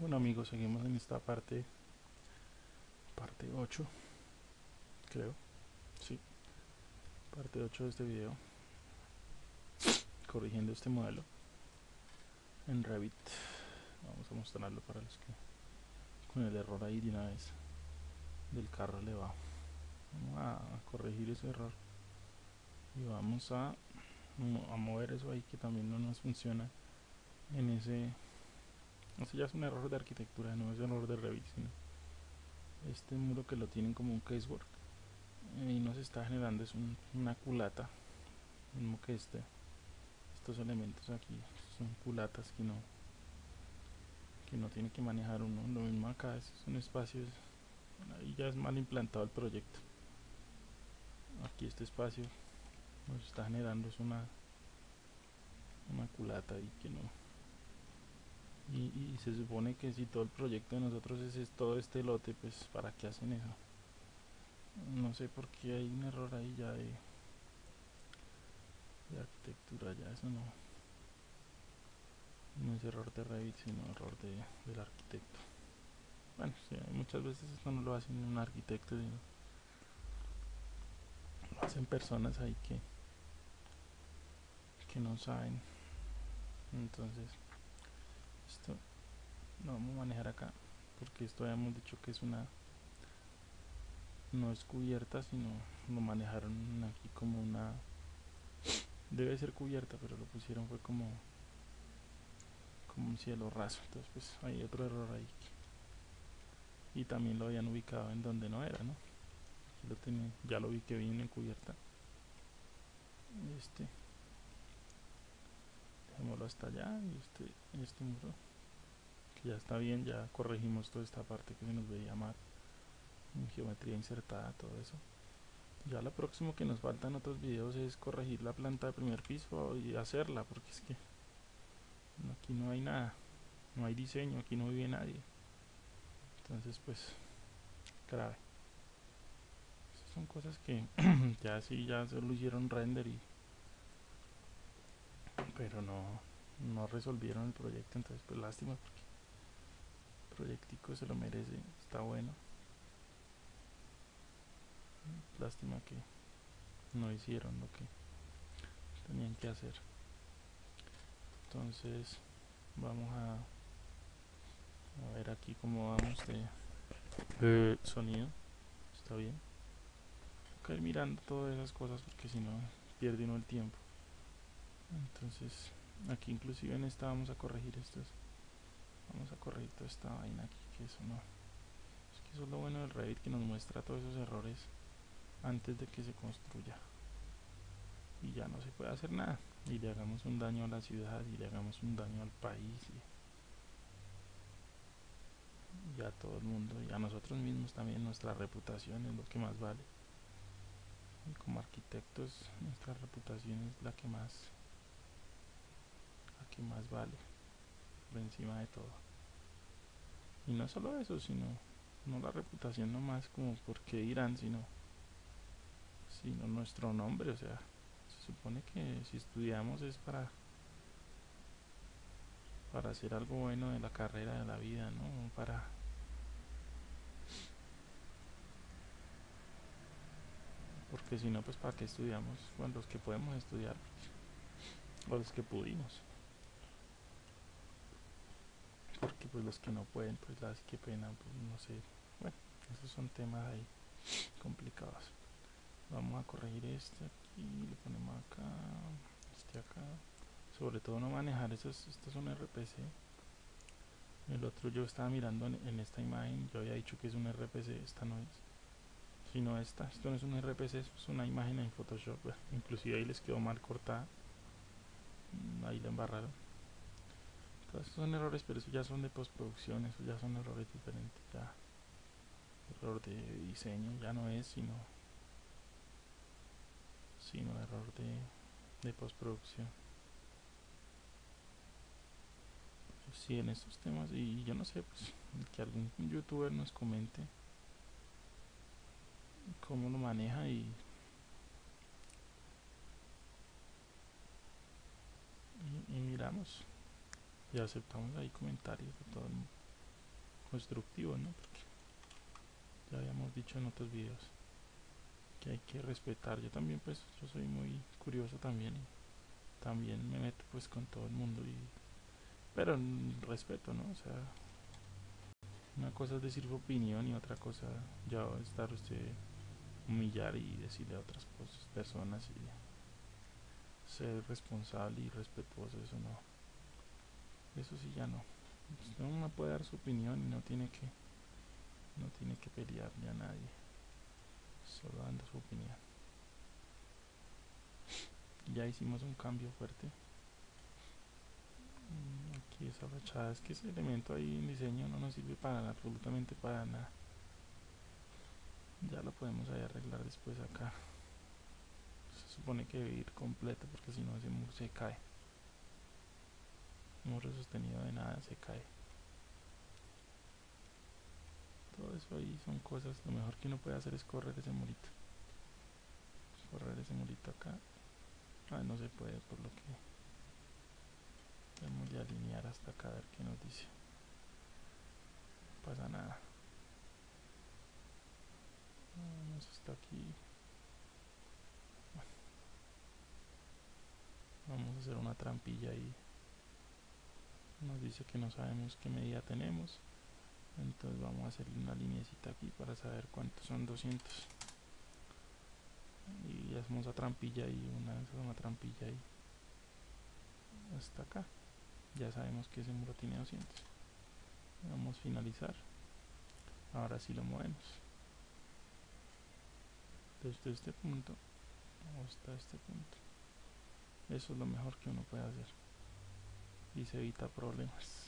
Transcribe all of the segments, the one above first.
Bueno amigos, seguimos en esta parte 8, creo, sí, parte 8 de este video, corrigiendo este modelo en Revit. Vamos a mostrarlo para los que con el error ahí de una vez del carro le va. Vamos a corregir ese error y vamos a mover eso ahí que también no nos funciona en ese ya es un error de arquitectura, no es un error de Revit, sino este muro que lo tienen como un casework y nos está generando es una culata, mismo que estos elementos aquí son culatas que no tiene que manejar uno. Lo mismo acá, son espacios, ahí ya es mal implantado el proyecto. Aquí este espacio nos está generando es una culata y que no. Y se supone que si todo el proyecto de nosotros es todo este lote, pues ¿para qué hacen eso? No sé por qué hay un error ahí ya de arquitectura, ya eso no es error de Revit, sino error del arquitecto. Bueno, sí, muchas veces esto no lo hacen un arquitecto, sino lo hacen personas ahí que no saben. Entonces, esto lo vamos a manejar acá, porque esto habíamos dicho que es no es cubierta, sino lo manejaron aquí como debe ser cubierta, pero lo pusieron fue como un cielo raso. Entonces, pues hay otro error ahí. Y también lo habían ubicado en donde no era, ¿no? Aquí lo tenía, ya lo vi que viene cubierta. Este, dejémoslo hasta allá y este muro que ya está bien, ya corregimos toda esta parte que se nos veía mal en geometría insertada, todo eso. Ya lo próximo que nos falta en otros videos es corregir la planta de primer piso y hacerla, porque es que aquí no hay nada, no hay diseño, aquí no vive nadie. Entonces pues grave. Esas son cosas que ya sí, ya se lo hicieron render pero no resolvieron el proyecto. Entonces pues lástima, porque el proyectico se lo merece, está bueno. Lástima que no hicieron lo que tenían que hacer. Entonces vamos a ver aquí cómo vamos de sonido. Está bien. Hay que ir mirando todas esas cosas porque si no pierde uno el tiempo. Entonces aquí inclusive en esta vamos a corregir vamos a corregir toda esta vaina aquí, que eso no, es que eso es lo bueno del Revit, que nos muestra todos esos errores antes de que se construya y ya no se puede hacer nada y le hagamos un daño a la ciudad y le hagamos un daño al país y a todo el mundo y a nosotros mismos también. Nuestra reputación es lo que más vale, y como arquitectos nuestra reputación es la que más vale por encima de todo. Y no solo eso, sino no la reputación nomás como porque dirán, sino nuestro nombre. O sea, se supone que si estudiamos es para hacer algo bueno de la carrera, de la vida, ¿no? Porque si no, pues para qué estudiamos. Bueno, los que podemos estudiar, o los que pudimos. Porque pues los que no pueden, pues qué pena, pues no sé. Bueno, esos son temas ahí complicados. Vamos a corregir este aquí, le ponemos acá, este acá. Sobre todo no manejar estos son RPC. El otro yo estaba mirando en esta imagen, yo había dicho que es un RPC, esta no es. Sino esto no es un RPC, es una imagen en Photoshop. Bueno, inclusive ahí les quedó mal cortada, ahí la embarraron. Todos esos son errores, pero eso ya son de postproducción, eso ya son errores diferentes. Ya error de diseño ya no es, sino error de postproducción. Sí, en estos temas, y yo no sé, pues que algún youtuber nos comente cómo lo maneja y miramos y aceptamos ahí comentarios de todo el mundo. constructivo, ¿no? Porque ya habíamos dicho en otros videos que hay que respetar. Yo también, pues, yo soy muy curioso también y también me meto pues con todo el mundo pero respeto, ¿no? O sea, una cosa es decir su opinión y otra cosa ya estar usted humillar y decirle a otras personas y ser responsable y respetuoso, eso no, eso sí ya no. Uno puede dar su opinión y no tiene que pelearle a nadie, solo dando su opinión. Ya hicimos un cambio fuerte. Aquí esa fachada, es que ese elemento ahí en diseño no nos sirve para absolutamente para nada. Ya lo podemos ahí arreglar después acá. Se supone que debe ir completo porque si no ese muro se cae. Muro sostenido de nada se cae. Todo eso ahí son cosas. Lo mejor que uno puede hacer es correr ese murito. Correr ese murito acá. Ah, no se puede por lo que tenemos de alinear hasta acá a ver qué nos dice. No pasa nada. Vamos hasta aquí. Bueno, vamos a hacer una trampilla ahí. Nos dice que no sabemos qué medida tenemos. Entonces vamos a hacer una linecita aquí para saber cuántos son 200. Y hacemos la trampilla y una trampilla ahí hasta acá. Ya sabemos que ese muro tiene 200. Vamos a finalizar. Ahora sí lo movemos desde este punto hasta este punto. Eso es lo mejor que uno puede hacer y se evita problemas.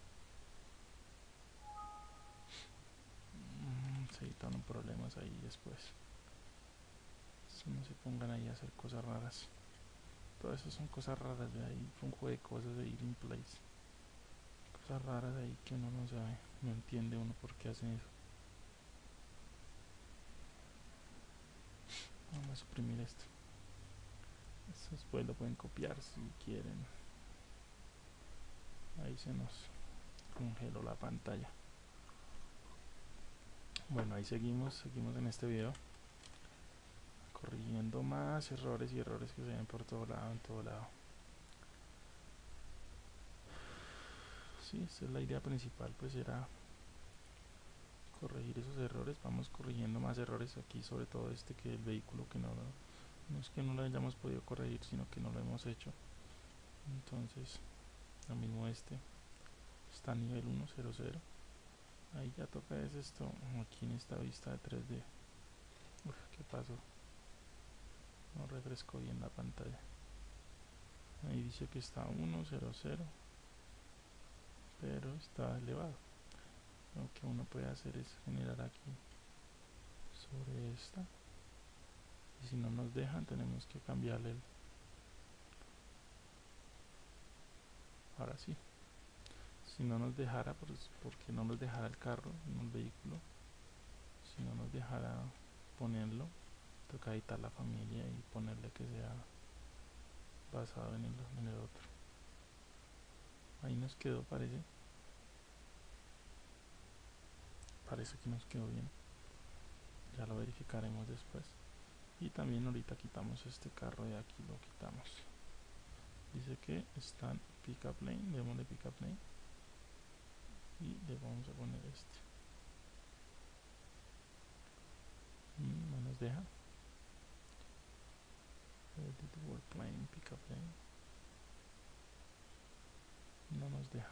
Se evitan problemas ahí después. Si no se pongan ahí a hacer cosas raras. Todo eso son cosas raras de ahí, un juego de cosas de ir in place. Cosas raras ahí que uno no sabe, no entiende uno por qué hacen eso. Vamos a suprimir esto. Eso después lo pueden copiar si quieren. Ahí se nos congeló la pantalla. Bueno, ahí seguimos en este video corrigiendo más errores y errores que se ven por todo lado, en todo lado. Sí, esta es la idea principal, pues era corregir esos errores. Vamos corrigiendo más errores aquí, sobre todo este, que el vehículo, que no es que no lo hayamos podido corregir, sino que no lo hemos hecho. Entonces lo mismo este está a nivel 100. Ahí ya toca es esto aquí en esta vista de 3D. Uf, ¿qué pasó? No refresco bien la pantalla. Ahí dice que está 100, pero está elevado. Lo que uno puede hacer es generar aquí sobre esta, y si no nos dejan tenemos que cambiarle ahora sí. Si no nos dejara, pues porque no nos dejara el carro, no el vehículo, si no nos dejara ponerlo, toca editar la familia y ponerle que sea basado en el otro. Ahí nos quedó, parece que nos quedó bien. Ya lo verificaremos después. Y también ahorita quitamos este carro de aquí, lo quitamos. Dice que está en pickup lane, démosle pickup lane y le vamos a poner este. No nos deja. Edit word plane, pickup lane. No nos deja.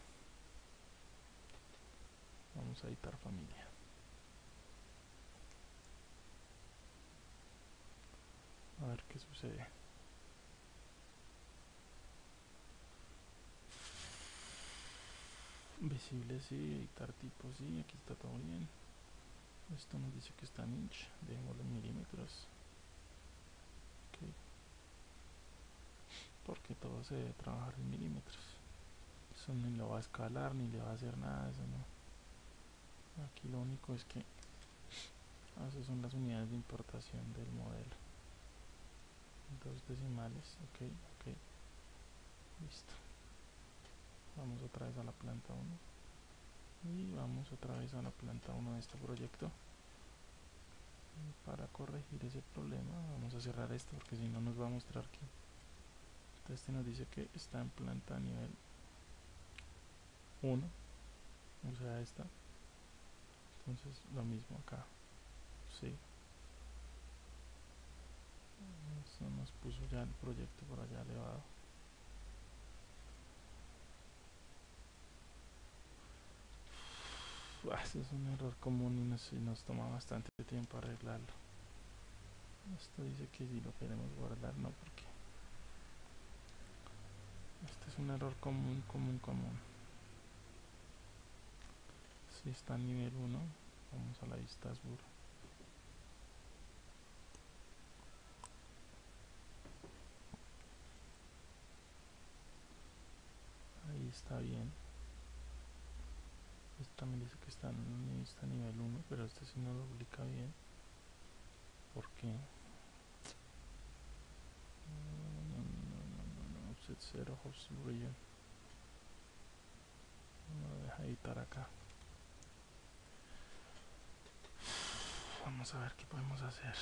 Vamos a editar familia. A ver qué sucede. Visible sí, editar tipo sí, aquí está todo bien. Esto nos dice que está en inch, dejémoslo en milímetros. Okay. Porque todo se debe trabajar en milímetros. Eso ni lo va a escalar ni le va a hacer nada, eso no. Aquí lo único es que esas son las unidades de importación del modelo. 2 decimales, ok, listo. Vamos otra vez a la planta 1. y vamos otra vez a la planta 1 de este proyecto. Y para corregir ese problema vamos a cerrar esto porque si no nos va a mostrar que este nos dice que está en planta nivel 1, o sea esta. Entonces lo mismo acá, sí. Eso nos puso ya el proyecto por allá elevado. Ese es un error común y nos toma bastante tiempo arreglarlo. Esto dice que si lo queremos guardar, no, porque este es un error común. Si está en nivel 1, vamos a la vista azul. Ahí está bien. Este también dice que está en vista nivel 1, pero este sí no lo publica bien. ¿Por qué? No, offset 0, host region. No lo deja editar acá. Vamos a ver qué podemos hacer.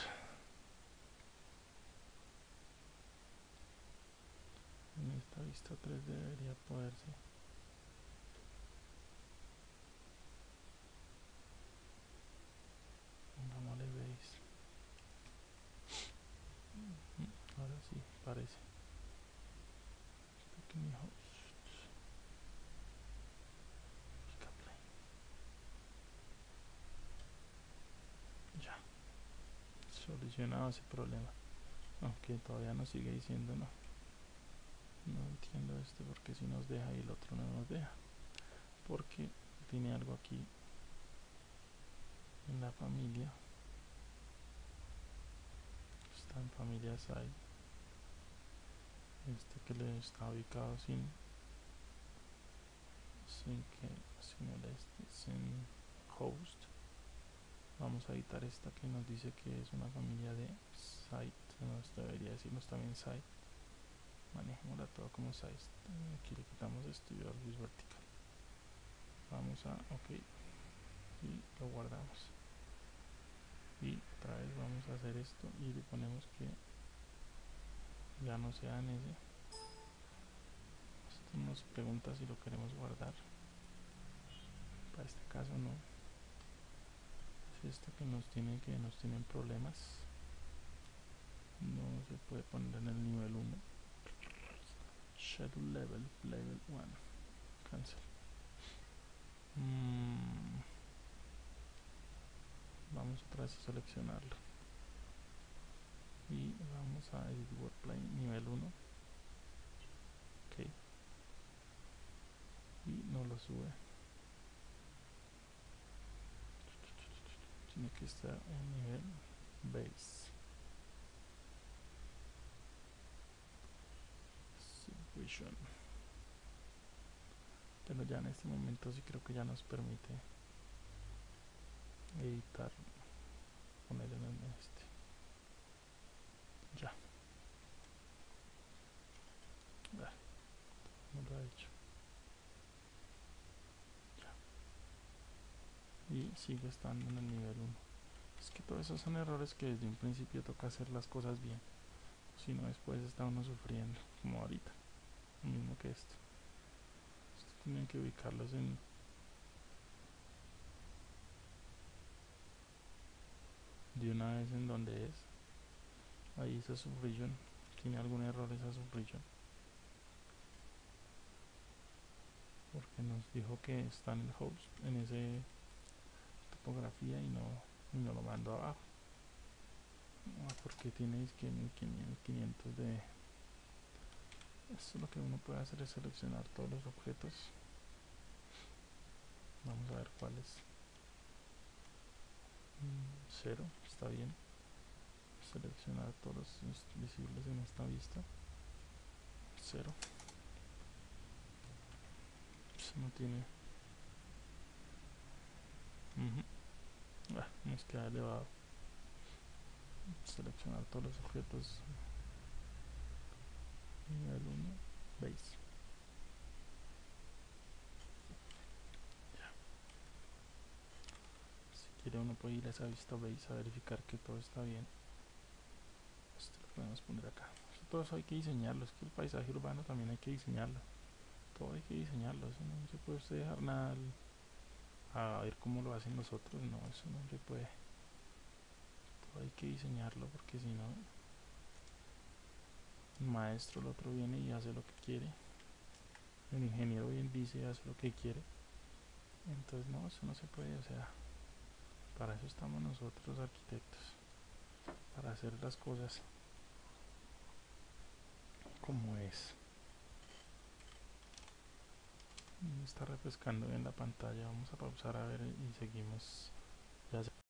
En esta vista 3 debería poderse. Pongámosle base. Ahora sí, parece. Pequeño host. Pica play. Ya. Solucionado ese problema. Aunque todavía nos sigue diciendo no. No entiendo este porque si nos deja y el otro no nos deja. Porque tiene algo aquí en la familia. Está en familia side. Este que le está ubicado sin host. Vamos a editar esta que nos dice que es una familia de site. Nos debería decirnos también site. Manejémosla todo como site. Aquí le quitamos esto y Orbis vertical. Vamos a OK y lo guardamos. Y otra vez vamos a hacer esto y le ponemos que ya no sea en ese. Esto nos pregunta si lo queremos guardar. Para este caso no. Es esto que nos tienen problemas. No se puede poner en el nivel 1. Schedule level 1. Cancel. Vamos otra vez a seleccionarlo. Y vamos a edit workplane nivel 1. OK. Y no lo sube. Tiene que estar en nivel base. Subvision. Pero ya en este momento sí creo que ya nos permite editar, poner en este. Ya. No lo ha hecho. Ya. Y sigue estando en el nivel 1. Es que todos esos son errores que desde un principio toca hacer las cosas bien. Si no, después está uno sufriendo, como ahorita. Lo mismo que esto. Tienen que ubicarlos de una vez en donde es. Ahí esa subregion. Tiene algún error esa subregion. Porque nos dijo que está en el host, en ese topografía y no lo mando abajo. Porque tiene 1500 de... Esto lo que uno puede hacer es seleccionar todos los objetos. Vamos a ver cuáles. 0, está bien. Seleccionar todos los visibles en esta vista. 0. Eso no tiene... nos queda elevado. Seleccionar todos los objetos. Nivel 1. Base. Ya. quiere uno puede ir a esa vista base a verificar que todo está bien. Esto lo podemos poner acá. Todo eso hay que diseñarlo, es que el paisaje urbano también hay que diseñarlo. Todo hay que diseñarlo, eso no se puede usted dejar nada a ver cómo lo hacen los otros, no, eso no se puede. Todo hay que diseñarlo porque si no, el maestro, el otro viene y hace lo que quiere. El ingeniero bien dice y hace lo que quiere. Entonces no, eso no se puede, o sea, para eso estamos nosotros los arquitectos, para hacer las cosas como es. Está refrescando bien la pantalla, vamos a pausar a ver y seguimos. Ya